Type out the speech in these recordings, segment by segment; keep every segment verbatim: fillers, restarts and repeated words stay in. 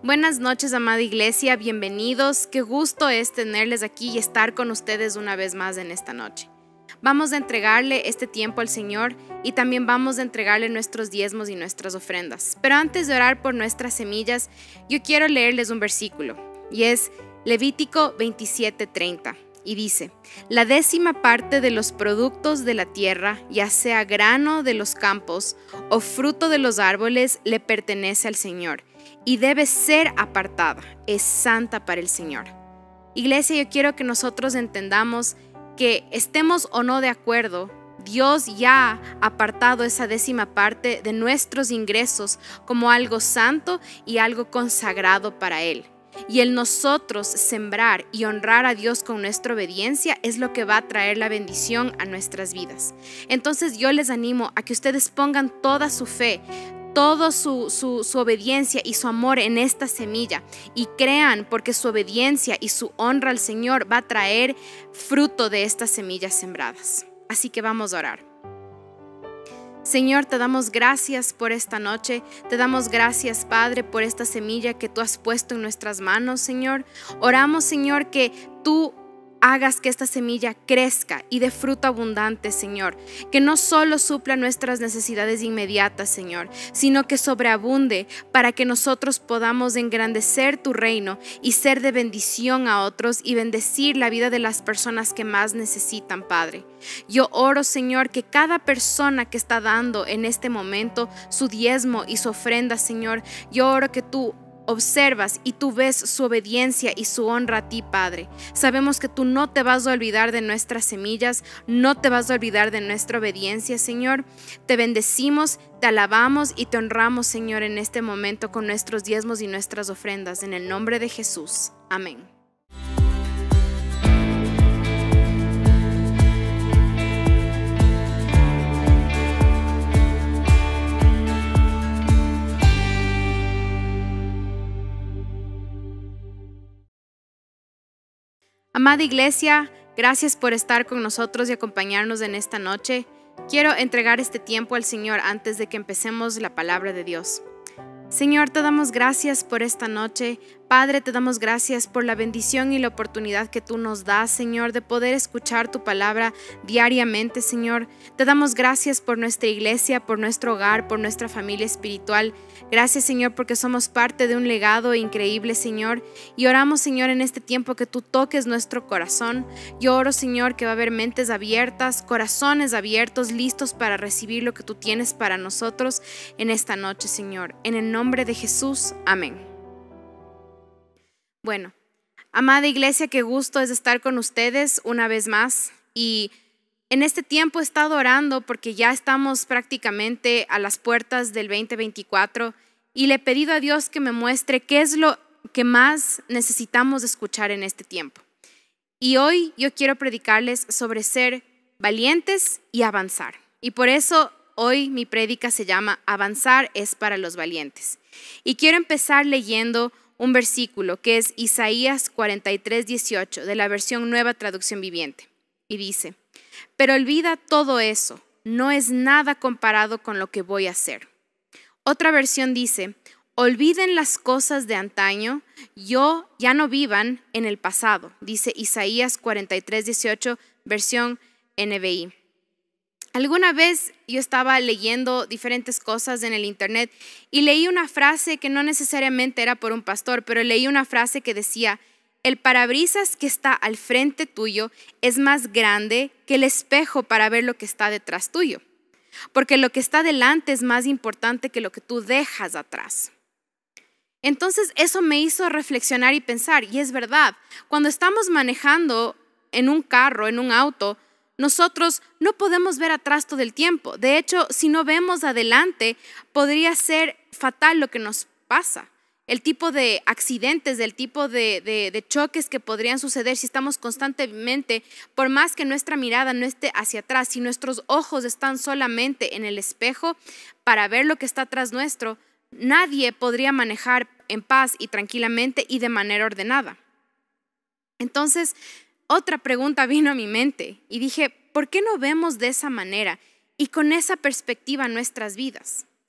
Buenas noches, amada iglesia, bienvenidos. Qué gusto es tenerles aquí y estar con ustedes una vez más en esta noche. Vamos a entregarle este tiempo al Señor y también vamos a entregarle nuestros diezmos y nuestras ofrendas. Pero antes de orar por nuestras semillas, yo quiero leerles un versículo y es Levítico veintisiete treinta. Y dice: la décima parte de los productos de la tierra, ya sea grano de los campos o fruto de los árboles, le pertenece al Señor y debe ser apartada, es santa para el Señor. Iglesia, yo quiero que nosotros entendamos que estemos o no de acuerdo, Dios ya ha apartado esa décima parte de nuestros ingresos como algo santo y algo consagrado para Él. Y el nosotros sembrar y honrar a Dios con nuestra obediencia es lo que va a traer la bendición a nuestras vidas. Entonces yo les animo a que ustedes pongan toda su fe, toda su, su, su obediencia y su amor en esta semilla y crean, porque su obediencia y su honra al Señor va a traer fruto de estas semillas sembradas. Así que vamos a orar. Señor, te damos gracias por esta noche, te damos gracias, Padre, por esta semilla que tú has puesto en nuestras manos, Señor. Oramos, Señor, que tú hagas que esta semilla crezca y dé fruto abundante, Señor, que no solo supla nuestras necesidades inmediatas, Señor, sino que sobreabunde para que nosotros podamos engrandecer tu reino y ser de bendición a otros y bendecir la vida de las personas que más necesitan, Padre. Yo oro, Señor, que cada persona que está dando en este momento su diezmo y su ofrenda, Señor, yo oro que tú observas y tú ves su obediencia y su honra a ti, Padre. Sabemos que tú no te vas a olvidar de nuestras semillas, no te vas a olvidar de nuestra obediencia, Señor. Te bendecimos, te alabamos y te honramos, Señor, en este momento con nuestros diezmos y nuestras ofrendas. En el nombre de Jesús. Amén. Amada iglesia, gracias por estar con nosotros y acompañarnos en esta noche. Quiero entregar este tiempo al Señor antes de que empecemos la palabra de Dios. Señor, te damos gracias por esta noche. Padre, te damos gracias por la bendición y la oportunidad que tú nos das, Señor, de poder escuchar tu palabra diariamente, Señor. Te damos gracias por nuestra iglesia, por nuestro hogar, por nuestra familia espiritual. Gracias, Señor, porque somos parte de un legado increíble, Señor. Y oramos, Señor, en este tiempo que tú toques nuestro corazón. Yo oro, Señor, que va a haber mentes abiertas, corazones abiertos, listos para recibir lo que tú tienes para nosotros en esta noche, Señor. En el nombre de Jesús, amén. Bueno, amada iglesia, qué gusto es estar con ustedes una vez más. Y en este tiempo he estado orando porque ya estamos prácticamente a las puertas del veinte veinticuatro y le he pedido a Dios que me muestre qué es lo que más necesitamos escuchar en este tiempo. Y hoy yo quiero predicarles sobre ser valientes y avanzar. Y por eso hoy mi prédica se llama Avanzar es para los valientes. Y quiero empezar leyendo un versículo que es Isaías cuarenta y tres dieciocho de la versión Nueva Traducción Viviente. Y dice: pero olvida todo eso, no es nada comparado con lo que voy a hacer. Otra versión dice: olviden las cosas de antaño, yo ya no vivan en el pasado. Dice Isaías cuarenta y tres dieciocho, versión N B I. Alguna vez yo estaba leyendo diferentes cosas en el internet y leí una frase que no necesariamente era por un pastor, pero leí una frase que decía: el parabrisas que está al frente tuyo es más grande que el espejo para ver lo que está detrás tuyo, porque lo que está delante es más importante que lo que tú dejas atrás. Entonces eso me hizo reflexionar y pensar, y es verdad, cuando estamos manejando en un carro, en un auto, nosotros no podemos ver atrás todo el tiempo. De hecho, si no vemos adelante, podría ser fatal lo que nos pasa. El tipo de accidentes, el tipo de, de, de choques que podrían suceder si estamos constantemente, por más que nuestra mirada no esté hacia atrás, si nuestros ojos están solamente en el espejo para ver lo que está atrás nuestro, nadie podría manejar en paz y tranquilamente y de manera ordenada. Entonces, otra pregunta vino a mi mente y dije, ¿por qué no vemos de esa manera y con esa perspectiva nuestras vidas?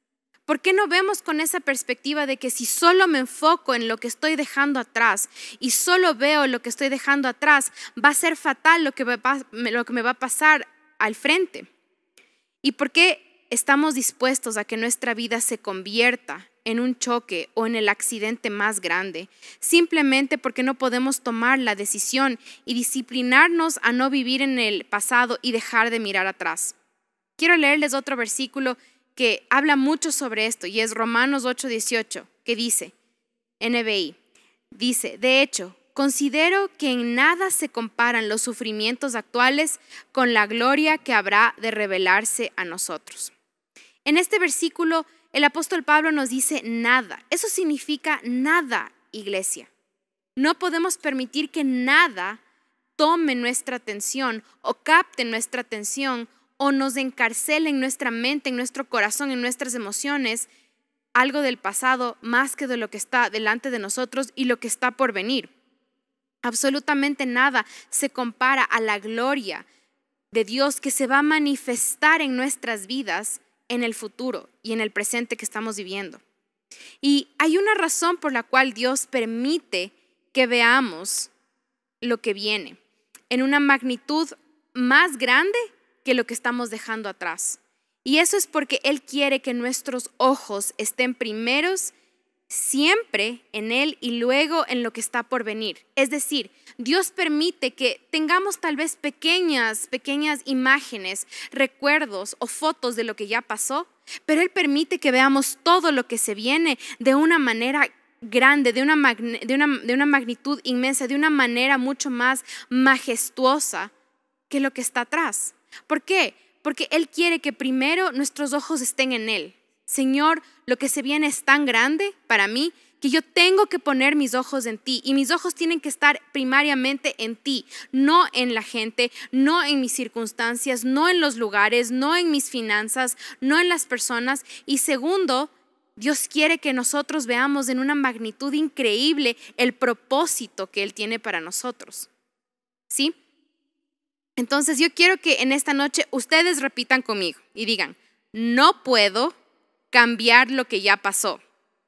¿Por qué no vemos con esa perspectiva de que si solo me enfoco en lo que estoy dejando atrás y solo veo lo que estoy dejando atrás, va a ser fatal lo que me va, lo que me va a pasar al frente? ¿Y por qué estamos dispuestos a que nuestra vida se convierta en un choque o en el accidente más grande? Simplemente porque no podemos tomar la decisión y disciplinarnos a no vivir en el pasado y dejar de mirar atrás. Quiero leerles otro versículo que habla mucho sobre esto y es Romanos ocho dieciocho, que dice, N B I, dice, de hecho, considero que en nada se comparan los sufrimientos actuales con la gloria que habrá de revelarse a nosotros. En este versículo, el apóstol Pablo nos dice nada. Eso significa nada, iglesia. No podemos permitir que nada tome nuestra atención o capte nuestra atención o nos encarcele en nuestra mente, en nuestro corazón, en nuestras emociones, algo del pasado más que de lo que está delante de nosotros y lo que está por venir. Absolutamente nada se compara a la gloria de Dios que se va a manifestar en nuestras vidas en el futuro y en el presente que estamos viviendo. Y hay una razón por la cual Dios permite que veamos lo que viene en una magnitud más grande que lo que estamos dejando atrás. Y eso es porque Él quiere que nuestros ojos estén primeros siempre en Él y luego en lo que está por venir. Es decir, Dios permite que tengamos tal vez pequeñas, pequeñas imágenes, recuerdos o fotos de lo que ya pasó, pero Él permite que veamos todo lo que se viene de una manera grande, de una, magne- de una, de una magnitud inmensa, de una manera mucho más majestuosa que lo que está atrás. ¿Por qué? Porque Él quiere que primero nuestros ojos estén en Él. Señor, lo que se viene es tan grande para mí que yo tengo que poner mis ojos en ti y mis ojos tienen que estar primariamente en ti, no en la gente, no en mis circunstancias, no en los lugares, no en mis finanzas, no en las personas. Y segundo, Dios quiere que nosotros veamos en una magnitud increíble el propósito que Él tiene para nosotros. ¿Sí? Entonces yo quiero que en esta noche ustedes repitan conmigo y digan, no puedo cambiar lo que ya pasó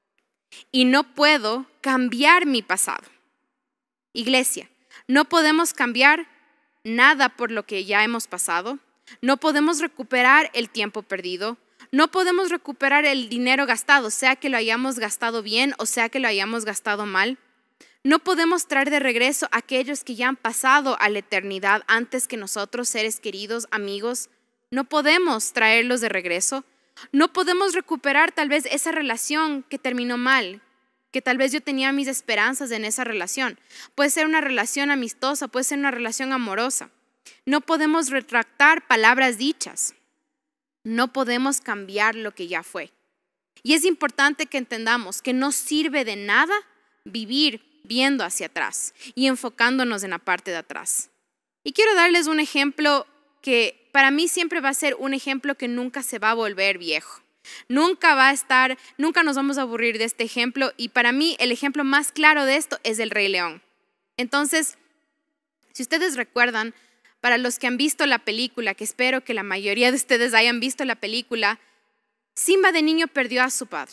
y no puedo cambiar mi pasado. Iglesia, no podemos cambiar nada por lo que ya hemos pasado, no podemos recuperar el tiempo perdido, no podemos recuperar el dinero gastado, sea que lo hayamos gastado bien o sea que lo hayamos gastado mal. No podemos traer de regreso a aquellos que ya han pasado a la eternidad antes que nosotros, seres queridos, amigos. No podemos traerlos de regreso. No podemos recuperar tal vez esa relación que terminó mal, que tal vez yo tenía mis esperanzas en esa relación. Puede ser una relación amistosa, puede ser una relación amorosa. No podemos retractar palabras dichas. No podemos cambiar lo que ya fue. Y es importante que entendamos que no sirve de nada vivir viendo hacia atrás y enfocándonos en la parte de atrás. Y quiero darles un ejemplo que para mí siempre va a ser un ejemplo que nunca se va a volver viejo. Nunca va a estar, nunca nos vamos a aburrir de este ejemplo y para mí el ejemplo más claro de esto es el Rey León. Entonces, si ustedes recuerdan, para los que han visto la película, que espero que la mayoría de ustedes hayan visto la película, Simba de niño perdió a su padre.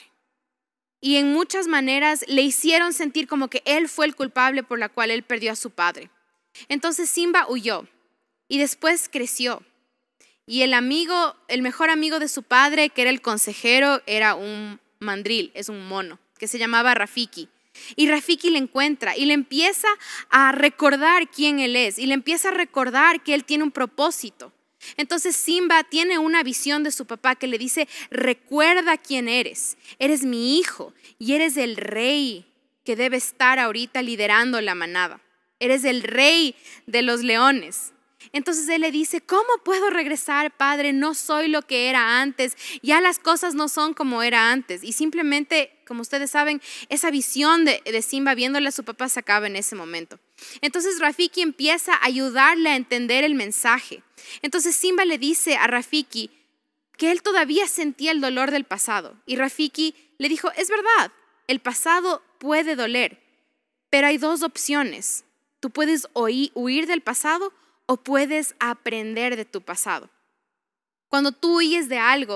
Y en muchas maneras le hicieron sentir como que él fue el culpable por la cual él perdió a su padre. Entonces Simba huyó y después creció. Y el amigo, el mejor amigo de su padre, que era el consejero, era un mandril, es un mono, que se llamaba Rafiki. Y Rafiki le encuentra y le empieza a recordar quién él es y le empieza a recordar que él tiene un propósito. Entonces Simba tiene una visión de su papá que le dice, recuerda quién eres, eres mi hijo y eres el rey que debe estar ahorita liderando la manada, eres el rey de los leones. Entonces él le dice, ¿cómo puedo regresar, padre? No soy lo que era antes, ya las cosas no son como era antes. Y simplemente, como ustedes saben, esa visión de, de Simba viéndole a su papá se acaba en ese momento. Entonces Rafiki empieza a ayudarle a entender el mensaje. Entonces Simba le dice a Rafiki que él todavía sentía el dolor del pasado. Y Rafiki le dijo, es verdad, el pasado puede doler, pero hay dos opciones. Tú puedes huir, huir del pasado o puedes aprender de tu pasado. Cuando tú huyes de algo,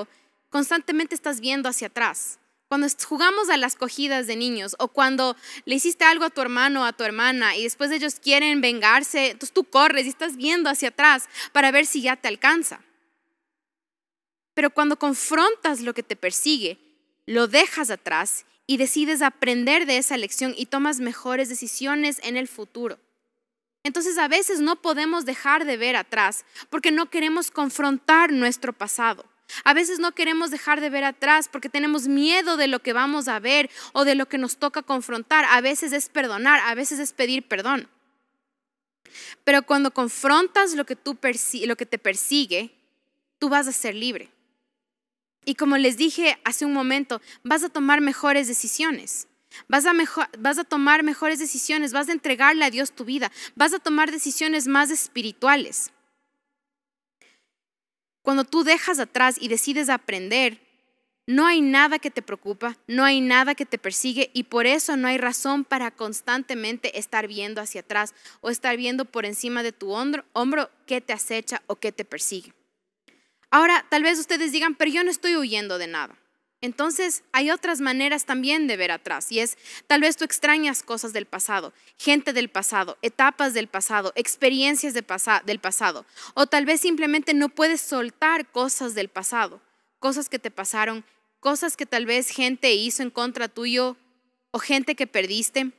constantemente estás viendo hacia atrás. Cuando jugamos a las cogidas de niños o cuando le hiciste algo a tu hermano o a tu hermana y después ellos quieren vengarse, entonces tú corres y estás viendo hacia atrás para ver si ya te alcanza. Pero cuando confrontas lo que te persigue, lo dejas atrás y decides aprender de esa lección y tomas mejores decisiones en el futuro. Entonces a veces no podemos dejar de ver atrás porque no queremos confrontar nuestro pasado. A veces no queremos dejar de ver atrás porque tenemos miedo de lo que vamos a ver o de lo que nos toca confrontar. A veces es perdonar, a veces es pedir perdón. Pero cuando confrontas lo que, tú persi- lo que te persigue, tú vas a ser libre. Y como les dije hace un momento, vas a tomar mejores decisiones. Vas a, mejor, vas a tomar mejores decisiones, vas a entregarle a Dios tu vida, vas a tomar decisiones más espirituales. Cuando tú dejas atrás y decides aprender, no hay nada que te preocupa, no hay nada que te persigue y por eso no hay razón para constantemente estar viendo hacia atrás o estar viendo por encima de tu hombro, hombro qué te acecha o qué te persigue. Ahora, tal vez ustedes digan, pero yo no estoy huyendo de nada. Entonces, hay otras maneras también de ver atrás y es, tal vez tú extrañas cosas del pasado, gente del pasado, etapas del pasado, experiencias de pasa- del pasado, o tal vez simplemente no puedes soltar cosas del pasado, cosas que te pasaron, cosas que tal vez gente hizo en contra tuyo o gente que perdiste.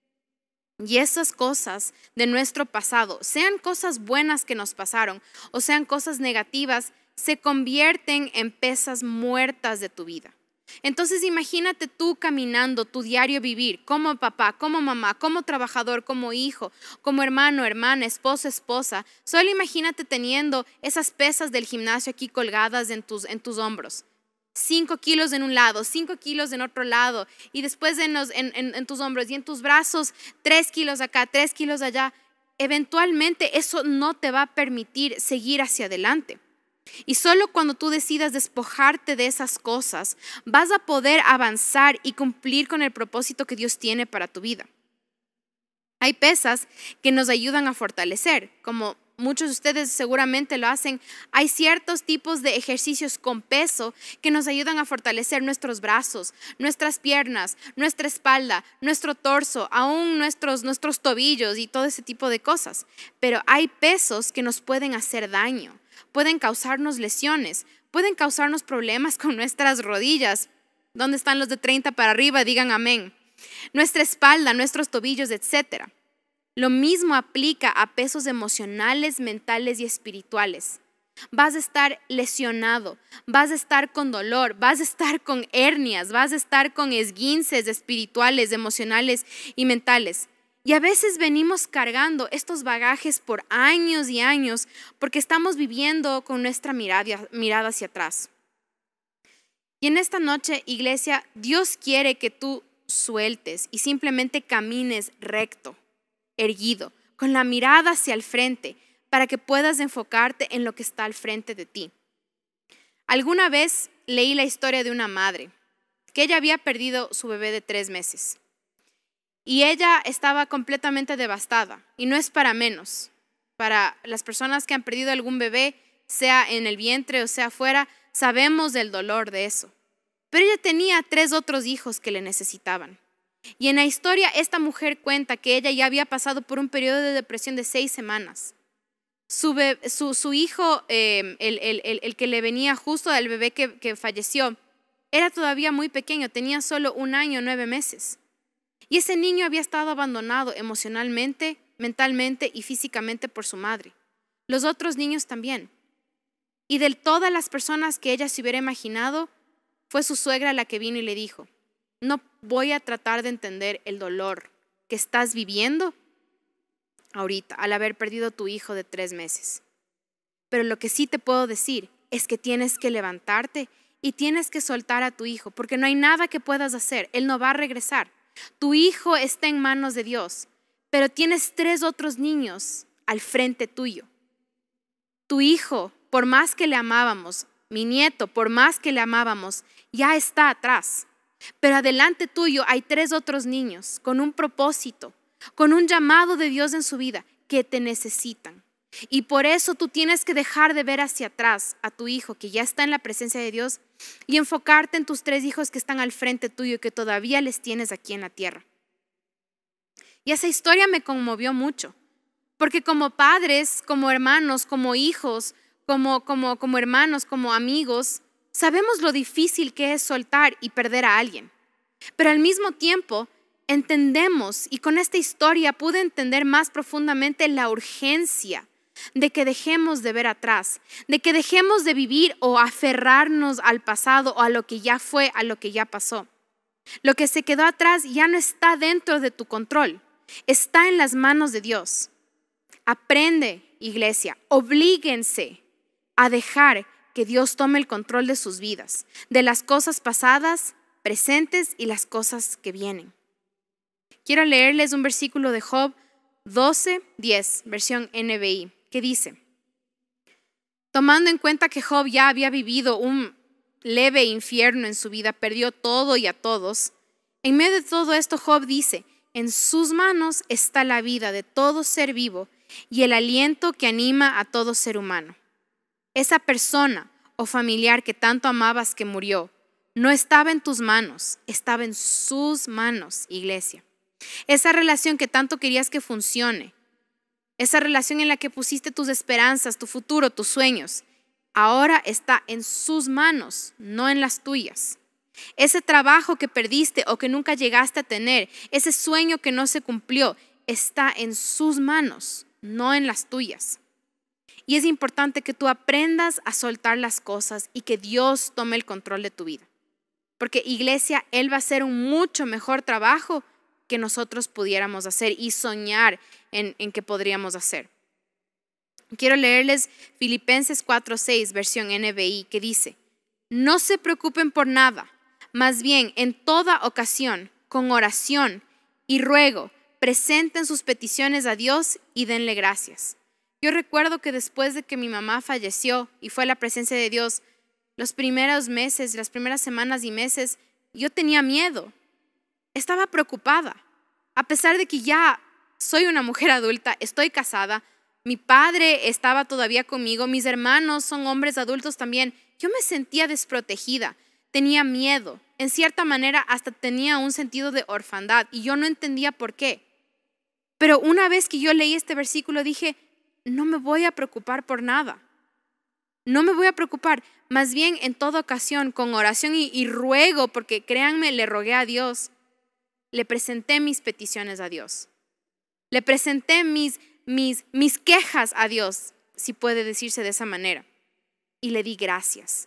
Y esas cosas de nuestro pasado, sean cosas buenas que nos pasaron o sean cosas negativas, se convierten en pesas muertas de tu vida. Entonces imagínate tú caminando tu diario vivir como papá, como mamá, como trabajador, como hijo, como hermano, hermana, esposo, esposa. Solo imagínate teniendo esas pesas del gimnasio aquí colgadas en tus, en tus hombros. Cinco kilos en un lado, cinco kilos en otro lado y después en, los, en, en, en tus hombros y en tus brazos, tres kilos acá, tres kilos allá. Eventualmente eso no te va a permitir seguir hacia adelante. Y solo cuando tú decidas despojarte de esas cosas, vas a poder avanzar y cumplir con el propósito que Dios tiene para tu vida. Hay pesas que nos ayudan a fortalecer, como muchos de ustedes seguramente lo hacen. Hay ciertos tipos de ejercicios con peso que nos ayudan a fortalecer nuestros brazos, nuestras piernas, nuestra espalda, nuestro torso, aún nuestros, nuestros tobillos y todo ese tipo de cosas. Pero hay pesos que nos pueden hacer daño. Pueden causarnos lesiones, pueden causarnos problemas con nuestras rodillas. ¿Dónde están los de treinta para arriba? Digan amén. Nuestra espalda, nuestros tobillos, etcétera. Lo mismo aplica a pesos emocionales, mentales y espirituales. Vas a estar lesionado, vas a estar con dolor, vas a estar con hernias, vas a estar con esguinces espirituales, emocionales y mentales. Y a veces venimos cargando estos bagajes por años y años porque estamos viviendo con nuestra mirada, mirada hacia atrás. Y en esta noche, iglesia, Dios quiere que tú sueltes y simplemente camines recto, erguido, con la mirada hacia el frente para que puedas enfocarte en lo que está al frente de ti. Alguna vez leí la historia de una madre que ella había perdido su bebé de tres meses. Y ella estaba completamente devastada y no es para menos. Para las personas que han perdido algún bebé, sea en el vientre o sea afuera, sabemos del dolor de eso. Pero ella tenía tres otros hijos que le necesitaban. Y en la historia esta mujer cuenta que ella ya había pasado por un periodo de depresión de seis semanas. Su, bebé, su, su hijo, eh, el, el, el, el que le venía justo del bebé que, que falleció, era todavía muy pequeño, tenía solo un año, nueve meses. Y ese niño había estado abandonado emocionalmente, mentalmente y físicamente por su madre. Los otros niños también. Y de todas las personas que ella se hubiera imaginado, fue su suegra la que vino y le dijo, no voy a tratar de entender el dolor que estás viviendo ahorita al haber perdido a tu hijo de tres meses. Pero lo que sí te puedo decir es que tienes que levantarte y tienes que soltar a tu hijo porque no hay nada que puedas hacer. Él no va a regresar. Tu hijo está en manos de Dios, pero tienes tres otros niños al frente tuyo. Tu hijo, por más que le amábamos, mi nieto, por más que le amábamos, ya está atrás. Pero adelante tuyo hay tres otros niños con un propósito, con un llamado de Dios en su vida que te necesitan. Y por eso tú tienes que dejar de ver hacia atrás a tu hijo que ya está en la presencia de Dios y enfocarte en tus tres hijos que están al frente tuyo y que todavía les tienes aquí en la tierra. Y esa historia me conmovió mucho, porque como padres, como hermanos, como hijos, como, como, como hermanos, como amigos, sabemos lo difícil que es soltar y perder a alguien. Pero al mismo tiempo entendemos, y con esta historia pude entender más profundamente la urgencia de que dejemos de ver atrás, de que dejemos de vivir o aferrarnos al pasado o a lo que ya fue, a lo que ya pasó. Lo que se quedó atrás ya no está dentro de tu control, está en las manos de Dios. Aprende, iglesia, oblíguense a dejar que Dios tome el control de sus vidas, de las cosas pasadas, presentes y las cosas que vienen. Quiero leerles un versículo de Job doce, diez, versión N B I, que dice: tomando en cuenta que Job ya había vivido un leve infierno en su vida, perdió todo y a todos, en medio de todo esto Job dice: en sus manos está la vida de todo ser vivo y el aliento que anima a todo ser humano. Esa persona o familiar que tanto amabas que murió, no estaba en tus manos, estaba en sus manos, iglesia. Esa relación que tanto querías que funcione, esa relación en la que pusiste tus esperanzas, tu futuro, tus sueños, ahora está en sus manos, no en las tuyas. Ese trabajo que perdiste o que nunca llegaste a tener, ese sueño que no se cumplió, está en sus manos, no en las tuyas. Y es importante que tú aprendas a soltar las cosas y que Dios tome el control de tu vida. Porque, iglesia, Él va a hacer un mucho mejor trabajo que nosotros pudiéramos hacer y soñar en, en que podríamos hacer. Quiero leerles Filipenses cuatro seis, versión N B I, que dice: no se preocupen por nada, más bien en toda ocasión, con oración y ruego, presenten sus peticiones a Dios y denle gracias. Yo recuerdo que después de que mi mamá falleció y fue a la presencia de Dios, los primeros meses, las primeras semanas y meses, yo tenía miedo. Estaba preocupada. A pesar de que ya soy una mujer adulta, estoy casada, mi padre estaba todavía conmigo, mis hermanos son hombres adultos también, yo me sentía desprotegida, tenía miedo. En cierta manera hasta tenía un sentido de orfandad y yo no entendía por qué. Pero una vez que yo leí este versículo dije: no me voy a preocupar por nada. No me voy a preocupar. Más bien en toda ocasión, con oración y, y ruego, porque créanme, le rogué a Dios. Le presenté mis peticiones a Dios. Le presenté mis, mis, mis quejas a Dios, si puede decirse de esa manera. Y le di gracias.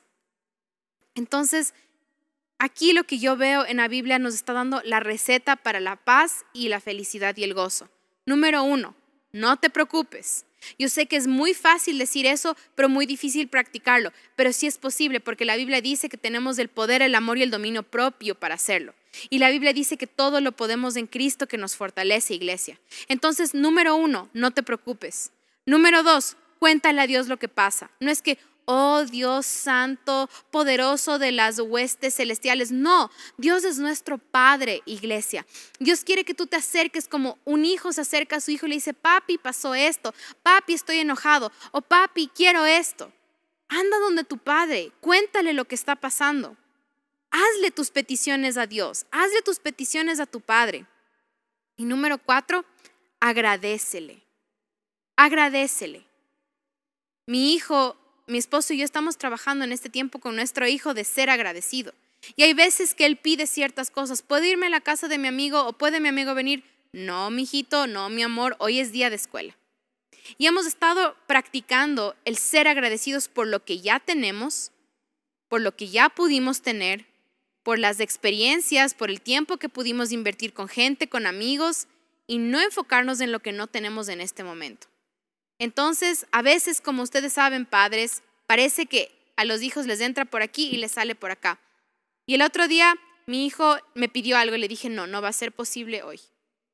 Entonces, aquí lo que yo veo en la Biblia nos está dando la receta para la paz y la felicidad y el gozo. Número uno, no te preocupes. Yo sé que es muy fácil decir eso, pero muy difícil practicarlo. Pero sí es posible, porque la Biblia dice que tenemos el poder, el amor y el dominio propio para hacerlo. Y la Biblia dice que todo lo podemos en Cristo que nos fortalece, iglesia. Entonces, número uno, no te preocupes. Número dos, cuéntale a Dios lo que pasa. No es que, oh Dios santo, poderoso de las huestes celestiales. No, Dios es nuestro Padre, iglesia. Dios quiere que tú te acerques como un hijo se acerca a su hijo y le dice: papi, pasó esto, papi, estoy enojado, o papi, quiero esto. Anda donde tu Padre, cuéntale lo que está pasando. Hazle tus peticiones a Dios, hazle tus peticiones a tu Padre. Y número cuatro, agradécele, agradécele. Mi hijo, mi esposo y yo estamos trabajando en este tiempo con nuestro hijo de ser agradecido. Y hay veces que él pide ciertas cosas. ¿Puedo irme a la casa de mi amigo o puede mi amigo venir? No, mijito, no, mi amor, hoy es día de escuela. Y hemos estado practicando el ser agradecidos por lo que ya tenemos, por lo que ya pudimos tener, por las experiencias, por el tiempo que pudimos invertir con gente, con amigos, y no enfocarnos en lo que no tenemos en este momento. Entonces, a veces, como ustedes saben, padres, parece que a los hijos les entra por aquí y les sale por acá. Y el otro día mi hijo me pidió algo y le dije: no, no va a ser posible hoy.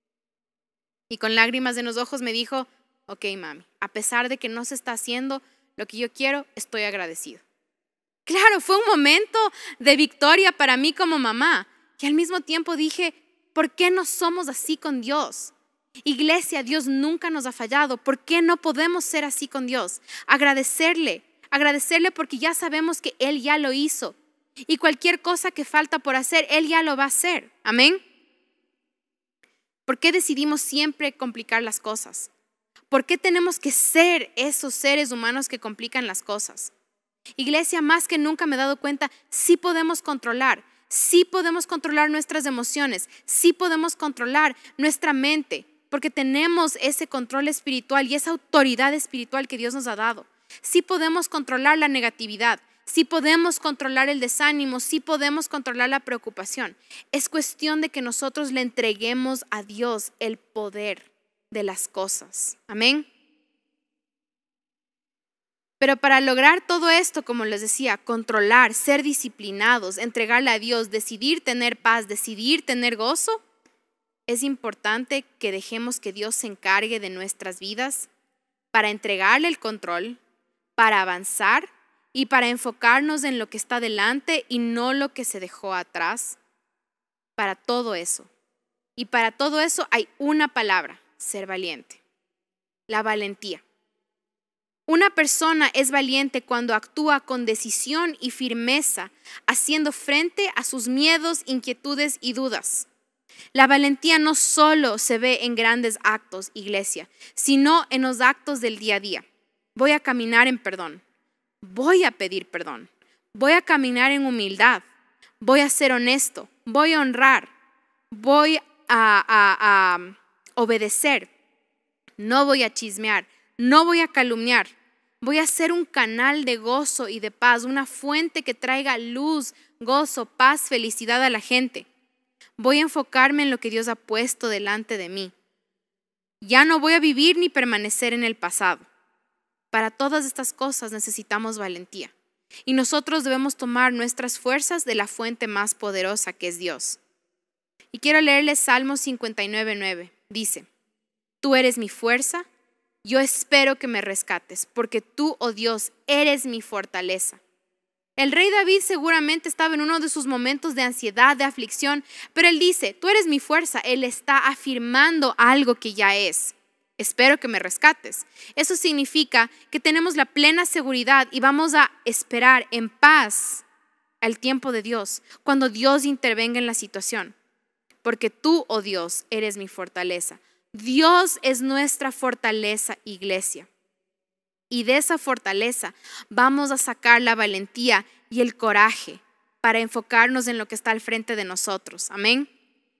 Y con lágrimas en los ojos me dijo: ok, mami, a pesar de que no se está haciendo lo que yo quiero, estoy agradecido. Claro, fue un momento de victoria para mí como mamá. Y al mismo tiempo dije: ¿por qué no somos así con Dios? Iglesia, Dios nunca nos ha fallado. ¿Por qué no podemos ser así con Dios? Agradecerle, agradecerle porque ya sabemos que Él ya lo hizo. Y cualquier cosa que falta por hacer, Él ya lo va a hacer. Amén. ¿Por qué decidimos siempre complicar las cosas? ¿Por qué tenemos que ser esos seres humanos que complican las cosas? Iglesia, más que nunca me he dado cuenta, sí podemos controlar, sí podemos controlar nuestras emociones, sí podemos controlar nuestra mente, porque tenemos ese control espiritual y esa autoridad espiritual que Dios nos ha dado. Sí podemos controlar la negatividad, sí podemos controlar el desánimo, sí podemos controlar la preocupación. Es cuestión de que nosotros le entreguemos a Dios el poder de las cosas. Amén. Pero para lograr todo esto, como les decía, controlar, ser disciplinados, entregarle a Dios, decidir tener paz, decidir tener gozo, es importante que dejemos que Dios se encargue de nuestras vidas para entregarle el control, para avanzar y para enfocarnos en lo que está delante y no lo que se dejó atrás. Para todo eso. Y para todo eso hay una palabra: ser valiente. La valentía. Una persona es valiente cuando actúa con decisión y firmeza, haciendo frente a sus miedos, inquietudes y dudas. La valentía no solo se ve en grandes actos, iglesia, sino en los actos del día a día. Voy a caminar en perdón. Voy a pedir perdón. Voy a caminar en humildad. Voy a ser honesto. Voy a honrar. Voy a, a, a obedecer. No voy a chismear. No voy a calumniar. Voy a ser un canal de gozo y de paz, una fuente que traiga luz, gozo, paz, felicidad a la gente. Voy a enfocarme en lo que Dios ha puesto delante de mí. Ya no voy a vivir ni permanecer en el pasado. Para todas estas cosas necesitamos valentía. Y nosotros debemos tomar nuestras fuerzas de la fuente más poderosa que es Dios. Y quiero leerles Salmos cincuenta y nueve, nueve. Dice: Tú eres mi fuerza, yo espero que me rescates, porque tú, oh Dios, eres mi fortaleza. El rey David seguramente estaba en uno de sus momentos de ansiedad, de aflicción, pero él dice: tú eres mi fuerza. Él está afirmando algo que ya es. Espero que me rescates. Eso significa que tenemos la plena seguridad y vamos a esperar en paz al tiempo de Dios, cuando Dios intervenga en la situación. Porque tú, oh Dios, eres mi fortaleza. Dios es nuestra fortaleza, iglesia. Y de esa fortaleza vamos a sacar la valentía y el coraje para enfocarnos en lo que está al frente de nosotros. Amén.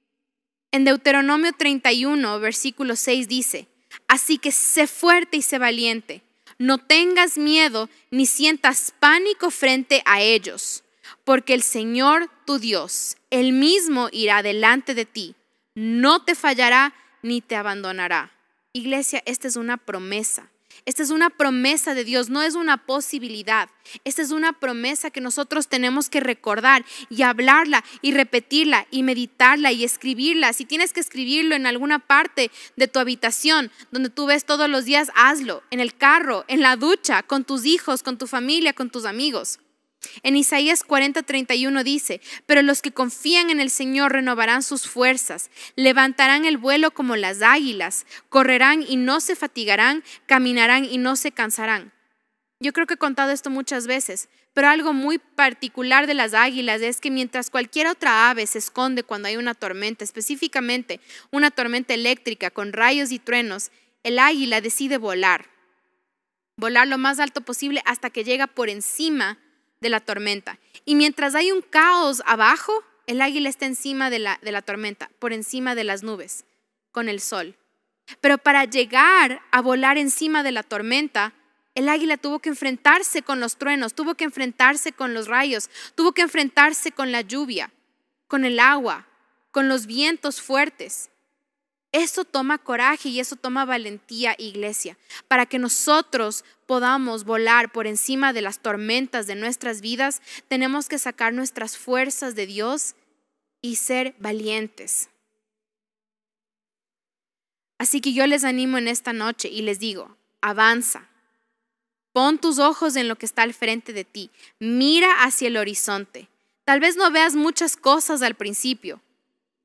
En Deuteronomio treinta y uno, versículo seis dice: Así que sé fuerte y sé valiente. No tengas miedo ni sientas pánico frente a ellos, porque el Señor tu Dios, Él mismo irá delante de ti. No te fallará ni te abandonará. Iglesia, esta es una promesa. Esta es una promesa de Dios, no es una posibilidad. Esta es una promesa que nosotros tenemos que recordar y hablarla y repetirla y meditarla y escribirla. Si tienes que escribirlo en alguna parte de tu habitación donde tú ves todos los días, hazlo. En el carro, en la ducha, con tus hijos, con tu familia, con tus amigos. En Isaías cuarenta, treinta y uno dice: Pero los que confían en el Señor renovarán sus fuerzas, levantarán el vuelo como las águilas, correrán y no se fatigarán, caminarán y no se cansarán. Yo creo que he contado esto muchas veces, pero algo muy particular de las águilas es que mientras cualquier otra ave se esconde cuando hay una tormenta, específicamente una tormenta eléctrica con rayos y truenos, el águila decide volar, volar lo más alto posible hasta que llega por encima de la tormenta. Y mientras hay un caos abajo, el águila está encima de la, de la tormenta, por encima de las nubes, con el sol. Pero para llegar a volar encima de la tormenta, el águila tuvo que enfrentarse con los truenos, tuvo que enfrentarse con los rayos, tuvo que enfrentarse con la lluvia, con el agua, con los vientos fuertes. Eso toma coraje y eso toma valentía, iglesia, para que nosotros podamos volar por encima de las tormentas de nuestras vidas. Tenemos que sacar nuestras fuerzas de Dios y ser valientes. Así que yo les animo en esta noche y les digo: avanza, pon tus ojos en lo que está al frente de ti, mira hacia el horizonte. Tal vez no veas muchas cosas al principio,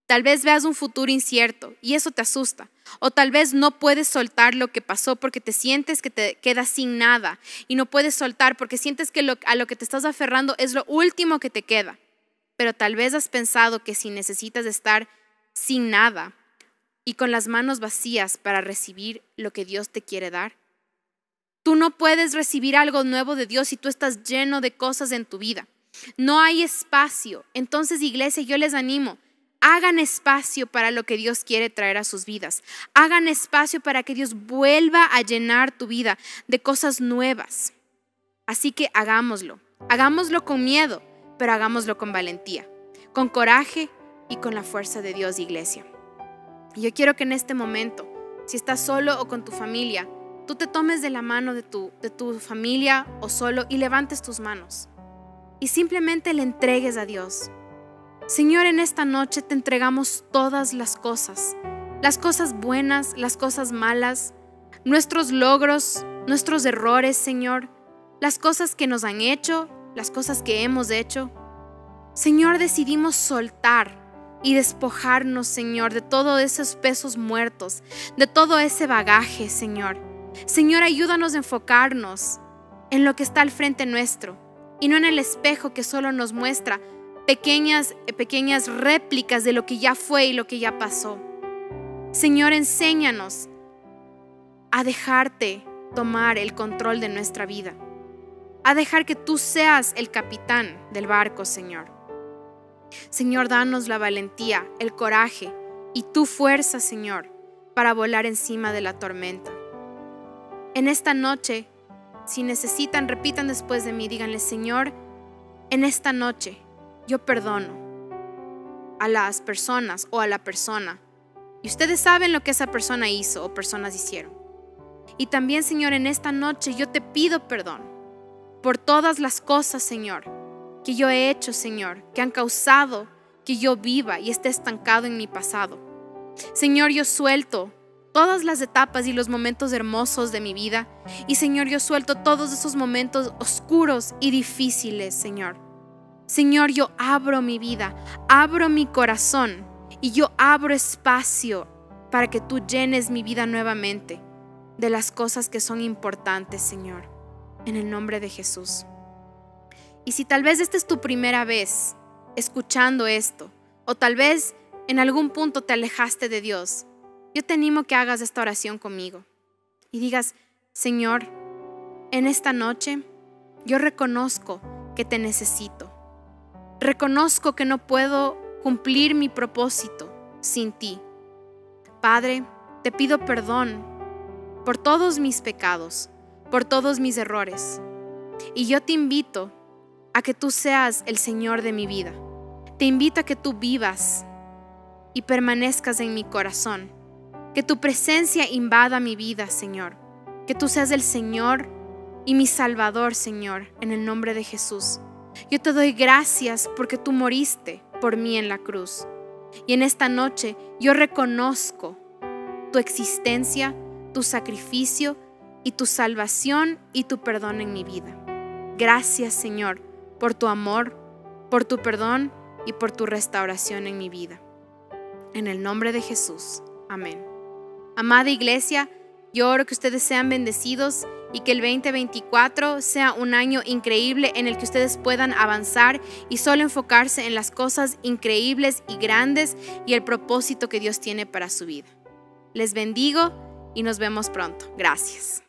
Tal vez veas un futuro incierto y eso te asusta. O tal vez no puedes soltar lo que pasó porque te sientes que te quedas sin nada y no puedes soltar porque sientes que lo, a lo que te estás aferrando es lo último que te queda. Pero tal vez has pensado que si necesitas estar sin nada y con las manos vacías para recibir lo que Dios te quiere dar. Tú no puedes recibir algo nuevo de Dios si tú estás lleno de cosas en tu vida. No hay espacio. Entonces, iglesia, yo les animo. Hagan espacio para lo que Dios quiere traer a sus vidas. Hagan espacio para que Dios vuelva a llenar tu vida de cosas nuevas. Así que hagámoslo. Hagámoslo con miedo, pero hagámoslo con valentía, con coraje y con la fuerza de Dios, iglesia. Y yo quiero que en este momento, si estás solo o con tu familia, tú te tomes de la mano de tu, de tu familia o solo y levantes tus manos. Y simplemente le entregues a Dios. Señor, en esta noche te entregamos todas las cosas, las cosas buenas, las cosas malas, nuestros logros, nuestros errores, Señor, las cosas que nos han hecho, las cosas que hemos hecho. Señor, decidimos soltar y despojarnos, Señor, de todos esos pesos muertos, de todo ese bagaje, Señor. Señor, ayúdanos a enfocarnos en lo que está al frente nuestro y no en el espejo que solo nos muestra Pequeñas, pequeñas réplicas de lo que ya fue y lo que ya pasó. Señor, enséñanos a dejarte tomar el control de nuestra vida, a dejar que tú seas el capitán del barco, Señor. Señor, danos la valentía, el coraje y tu fuerza, Señor, para volar encima de la tormenta. En esta noche, si necesitan, repitan después de mí, díganle: Señor, en esta noche yo perdono a las personas o a la persona. Y ustedes saben lo que esa persona hizo o personas hicieron. Y también, Señor, en esta noche yo te pido perdón por todas las cosas, Señor, que yo he hecho, Señor, que han causado que yo viva y esté estancado en mi pasado. Señor, yo suelto todas las etapas y los momentos hermosos de mi vida. Y, Señor, yo suelto todos esos momentos oscuros y difíciles, Señor. Señor, yo abro mi vida, abro mi corazón y yo abro espacio para que tú llenes mi vida nuevamente de las cosas que son importantes, Señor, en el nombre de Jesús. Y si tal vez esta es tu primera vez escuchando esto, o tal vez en algún punto te alejaste de Dios, yo te animo que hagas esta oración conmigo y digas: Señor, en esta noche yo reconozco que te necesito. Reconozco que no puedo cumplir mi propósito sin ti. Padre, te pido perdón por todos mis pecados, por todos mis errores. Y yo te invito a que tú seas el Señor de mi vida. Te invito a que tú vivas y permanezcas en mi corazón. Que tu presencia invada mi vida, Señor. Que tú seas el Señor y mi Salvador, Señor, en el nombre de Jesús. Yo te doy gracias porque tú moriste por mí en la cruz. Y en esta noche yo reconozco tu existencia, tu sacrificio y tu salvación y tu perdón en mi vida. Gracias, Señor, por tu amor, por tu perdón y por tu restauración en mi vida. En el nombre de Jesús. Amén. Amada iglesia, yo oro que ustedes sean bendecidos y que el veinte veinticuatro sea un año increíble en el que ustedes puedan avanzar y solo enfocarse en las cosas increíbles y grandes y el propósito que Dios tiene para su vida. Les bendigo y nos vemos pronto. Gracias.